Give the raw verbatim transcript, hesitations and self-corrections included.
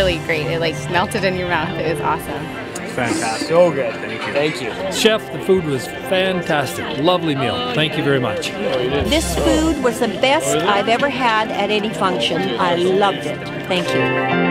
really great. It like melted in your mouth. It was awesome. Fantastic. So good. Thank you. Thank you. Chef, the food was fantastic. Lovely meal. Thank you very much. This food was the best I've ever had at any function. I loved it. Thank you.